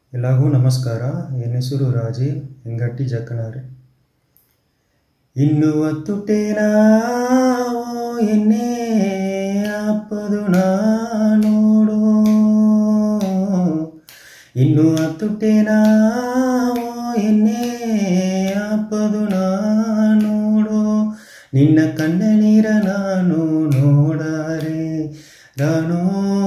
ಎಲ್ಲರಿಗೂ ನಮಸ್ಕಾರ. ನನ್ನ ಹೆಸರು ರಾಜೀವ್ ಹೆಂಗಟ್ಟಿ ಜಕ್ಕನಾರೆ. ಇನ್ನು ಹತ್ತುಟೇನಾ ಎನ್ನೇ ಆಪದು ನೋಡು, ಇನ್ನು ಹತ್ತುಟೇನಾ ಎನ್ನೇ ಆಪದು ನೋಡು, ನಿನ್ನ ಕಣ್ಣ ನೀರ ನಾನು ನೋಡಾರೆ ನಾನು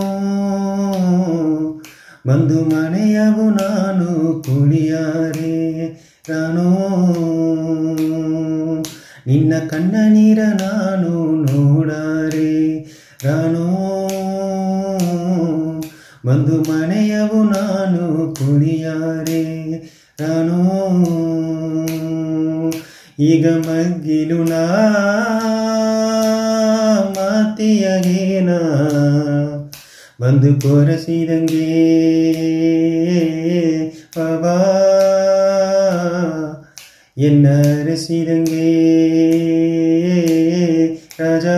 ಬಂದು ಮನೆಯವು ನಾನು ಕುಳಿಯಾರೆ ನಾನು, ನಿನ್ನ ಕಣ್ಣ ನೀರ ನಾನು ನೋಡಾರೆ ನಾನು ಬಂದು ಮನೆಯವು ನಾನು ಕುಳಿಯಾರೆ ನಾನು. ಈಗ ಮಗ್ಗಿಲು ನಾ ಮಾತಿಯಗೇನ ಬಂದು ಕೊರಸಿದಂಗೆ ಪವಾ ಎನ್ನ ಅರಸಿದಂಗೆ ರಾಜಾ.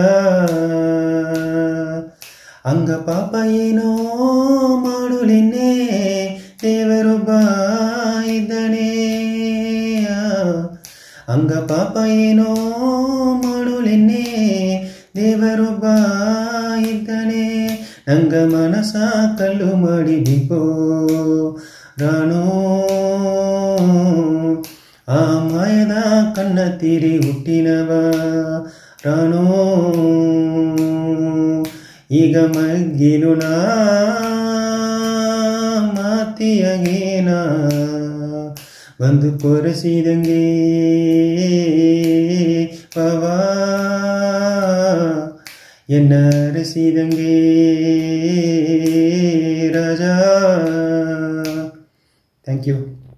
ಅಂಗ ಪಾಪ ಏನೋ ಮಾಡುಲೆನ್ನೆ ದೇವರೊಬ್ಬ ಇದ್ದನೇ, ಅಂಗ ಪಾಪ ಏನೋ ಮಾಡುಲೆನ್ನೆ ದೇವರೊಬ್ಬ ಇದ್ದನೇ, ನಂಗ ಮನಸ ಕಲ್ಲು ಮಾಡಿಬಿಕೋ ರಾಣೋ, ಆ ಮಾಯದ ಕಣ್ಣ ತೀರಿ ಹುಟ್ಟಿನವ ರಾಣೋ. ಈಗ ಮಗ್ಗಿಲು ನಾ ಮಾತಿಯಗೇನ ಬಂದು ಕೊರಸಿದಂಗೆ ಪವಾ ಎನ್ನ ಅರಸಿದಂಗೆ ರಾಜಾ. Thank you.